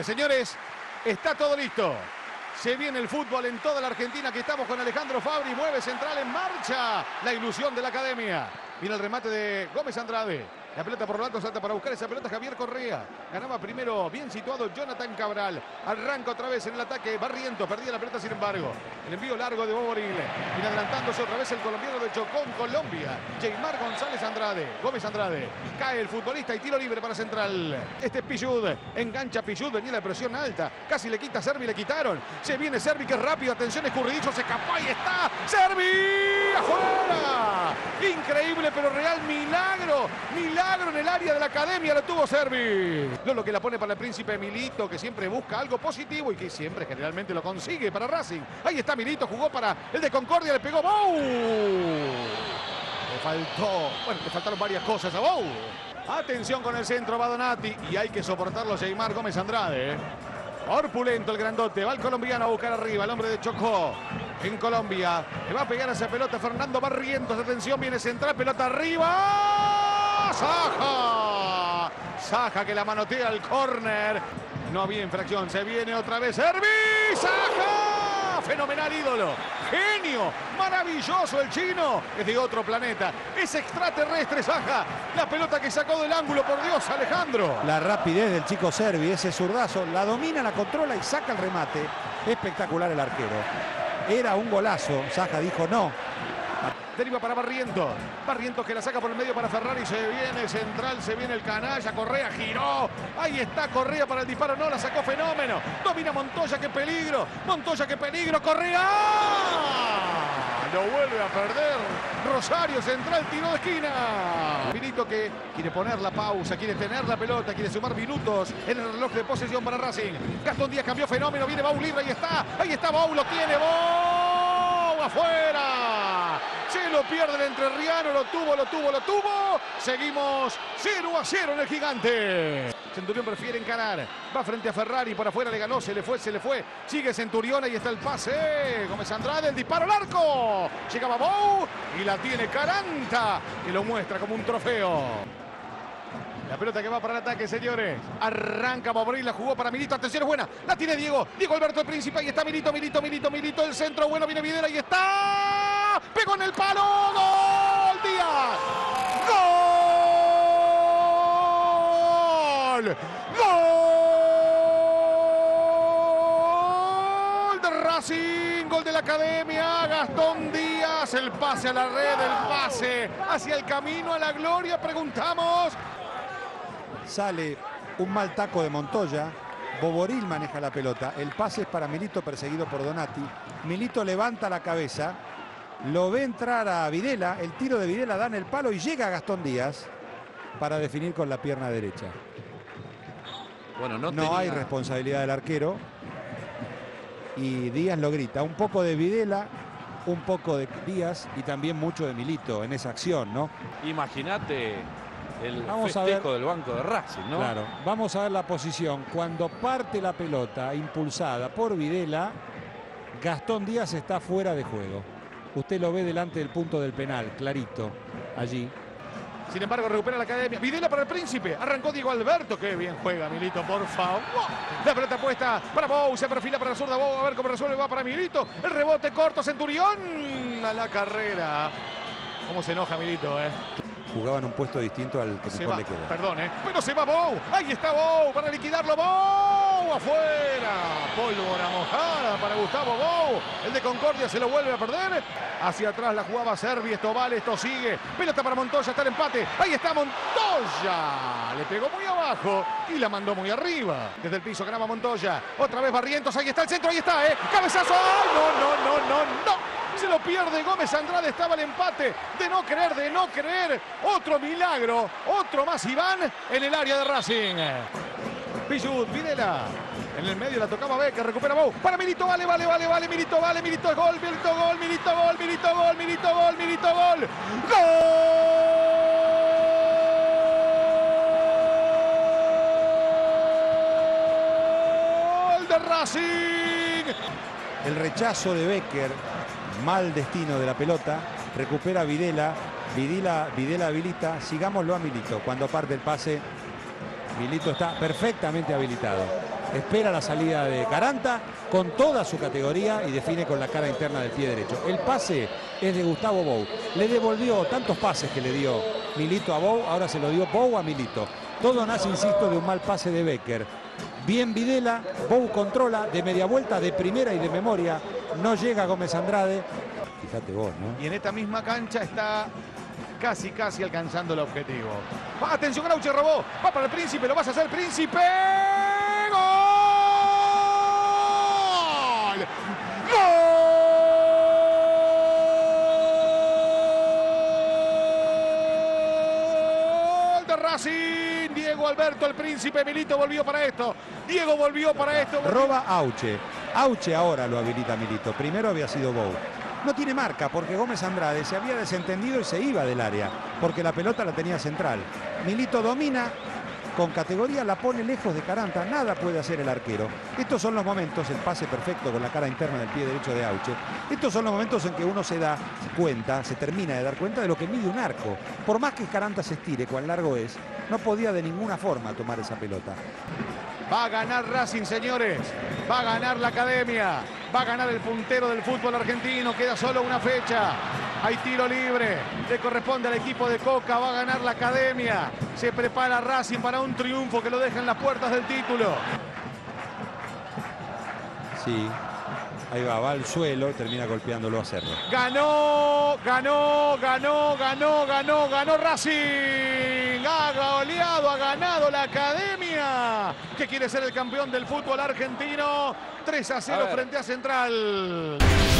Señores, está todo listo. Se viene el fútbol en toda la Argentina. Aquí estamos con Alejandro Fabri. Mueve central en marcha. La ilusión de la academia. Viene el remate de Gómez Andrade. La pelota por lo alto salta para buscar esa pelota Javier Correa. Ganaba primero bien situado Jonathan Cabral. Arranca otra vez en el ataque Barrientos. Perdía la pelota sin embargo. El envío largo de Boboril. Viene adelantándose otra vez el colombiano de Chocón, Colombia. Jaymar González Andrade. Gómez Andrade. Cae el futbolista y tiro libre para Central. Este es Pichud. Engancha Pichud. Venía la presión alta. Casi le quita a Servi. Le quitaron. Se viene Servi que es rápido. Atención, escurridizo. Se escapó. Ahí está. Servi. ¡Afuera! Increíble pero real. Milagro. Milagro en el área de la academia. Lo tuvo Servi. Lo que la pone para el príncipe Milito, que siempre busca algo positivo y que siempre generalmente lo consigue para Racing. Ahí está Milito. Jugó para el de Concordia. Le pegó Bou. Le faltó. Bueno, le faltaron varias cosas a Bou. Atención con el centro. Va Donati. Y hay que soportarlo Jaymar Gómez Andrade. Corpulento el grandote. Va el colombiano a buscar arriba. El hombre de Chocó. En Colombia. Le va a pegar a esa pelota Fernando Barrientos. Atención, viene central. Pelota arriba. Saja. Saja que la manotea al córner. No había infracción. Se viene otra vez Servi. Saja. Fenomenal ídolo. Genio. Maravilloso el chino. Es de otro planeta. Es extraterrestre Saja. La pelota que sacó del ángulo. Por Dios, Alejandro. La rapidez del chico Servi. Ese zurdazo. La domina, la controla y saca el remate. Espectacular el arquero. Era un golazo. Saja dijo no. Deriva para Barrientos. Barrientos que la saca por el medio para Ferrari. Se viene central, se viene el canalla. Correa giró. Ahí está Correa para el disparo. No, la sacó Fenómeno. Domina Montoya, qué peligro. Montoya, qué peligro. Correa. Lo vuelve a perder. Rosario central, tiro de esquina. Milito que quiere poner la pausa, quiere tener la pelota, quiere sumar minutos en el reloj de posesión para Racing. Gastón Díaz cambió Fenómeno. Viene Bou libre. Ahí está. Ahí está Bou. Lo tiene Bou. Afuera. Se lo pierde el entrerriano, lo tuvo. Seguimos 0-0 en el Gigante. Centurión prefiere encarar. Va frente a Ferrari, por afuera le ganó, se le fue. Sigue Centurión, ahí está el pase. Gómez Andrade, el disparo al arco. Llegaba Bou y la tiene Caranta, que lo muestra como un trofeo. La pelota que va para el ataque, señores. Arranca Boboril, la jugó para Milito. Atención, es buena. La tiene Diego. Diego Alberto, el príncipe. Ahí está Milito. El centro, bueno, viene Videla. Ahí está. Pegó en el palo. ¡Gol! Díaz. ¡Gol! ¡Gol de Racing! Gol de la academia. Gastón Díaz. El pase a la red. El pase hacia el camino a la gloria. Preguntamos. Sale un mal taco de Montoya. Boboril maneja la pelota. El pase es para Milito, perseguido por Donati. Milito levanta la cabeza. Lo ve entrar a Videla. El tiro de Videla da en el palo y llega a Gastón Díaz para definir con la pierna derecha. Bueno, no hay responsabilidad del arquero. Y Díaz lo grita. Un poco de Videla, un poco de Díaz y también mucho de Milito en esa acción, ¿no? Imagínate el Vamos a festejo ver. del banco de Racing, ¿no? Claro. Vamos a ver la posición. Cuando parte la pelota impulsada por Videla, Gastón Díaz está fuera de juego. Usted lo ve delante del punto del penal, clarito, allí. Sin embargo, recupera la academia. Videla para el príncipe. Arrancó Diego Alberto. Qué bien juega Milito, por favor. La pelota puesta para Bou. Se perfila para la zurda Bou. A ver cómo resuelve. Va para Milito. El rebote corto. Centurión a la carrera. ¿Cómo se enoja Milito, Jugaba en un puesto distinto al que mejor le queda. Perdón, Pero se va Bou. Ahí está Bou para liquidarlo. Bou afuera. Pólvora mojada para Gustavo Bou. El de Concordia se lo vuelve a perder. Hacia atrás la jugaba Servi. Esto vale, esto sigue. Pelota para Montoya. Está el empate. Ahí está Montoya. Le pegó muy abajo y la mandó muy arriba. Desde el piso ganaba Montoya. Otra vez Barrientos. Ahí está el centro. Ahí está, Cabezazo. No. Se lo pierde Gómez Andrade. Estaba el empate. De no creer. Otro milagro. Otro más Iván en el área de Racing. Pichud, Videla. En el medio la tocaba Becker. Recupera Bou. Para Milito. Vale. Milito vale. Milito es gol. Milito gol. ¡Gol de Racing! El rechazo de Becker. Mal destino de la pelota. Recupera Videla. Videla habilita. Sigámoslo a Milito. Cuando parte el pase, Milito está perfectamente habilitado. espera la salida de Caranta con toda su categoría y define con la cara interna del pie derecho. El pase es de Gustavo Bou. Le devolvió tantos pases que le dio Milito a Bou, ahora se lo dio Bou a Milito. Todo nace, insisto, de un mal pase de Becker. Bien Videla, Bou controla de media vuelta, de primera y de memoria. No llega Gómez Andrade. Fíjate vos, ¿no? Y en esta misma cancha está casi alcanzando el objetivo. Atención, Auche robó. Va para el Príncipe, lo vas a hacer, Príncipe. ¡Gol! ¡Gol de Racing! Diego Alberto, el Príncipe. Milito volvió para esto. Diego volvió para esto. Roba Auche. Auche ahora lo habilita Milito. Primero había sido Bou. No tiene marca porque Gómez Andrade se había desentendido y se iba del área, porque la pelota la tenía central. Milito domina, con categoría la pone lejos de Caranta, nada puede hacer el arquero. Estos son los momentos, el pase perfecto con la cara interna del pie derecho de Auche. Estos son los momentos en que uno se da cuenta, se termina de dar cuenta de lo que mide un arco. Por más que Caranta se estire, cuán largo es, no podía de ninguna forma tomar esa pelota. Va a ganar Racing, señores. Va a ganar la Academia. Va a ganar el puntero del fútbol argentino. Queda solo una fecha. Hay tiro libre. Le corresponde al equipo de Coca. Va a ganar la Academia. Se prepara Racing para un triunfo que lo deja en las puertas del título. Sí. Ahí va al suelo, termina golpeándolo a Cerro. Ganó Racing. Ha goleado, ha ganado la Academia, que quiere ser el campeón del fútbol argentino. 3-0 frente a Central.